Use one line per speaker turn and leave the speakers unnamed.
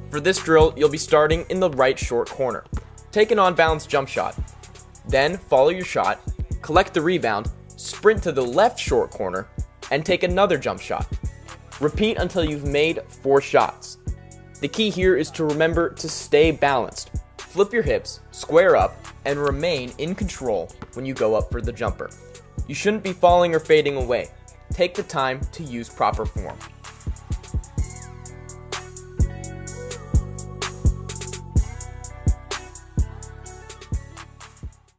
For this drill, you'll be starting in the right short corner. Take an on-balance jump shot. Then follow your shot, collect the rebound, sprint to the left short corner, and take another jump shot. Repeat until you've made 4 shots. The key here is to remember to stay balanced. Flip your hips, square up, and remain in control when you go up for the jumper. You shouldn't be falling or fading away. Take the time to use proper form.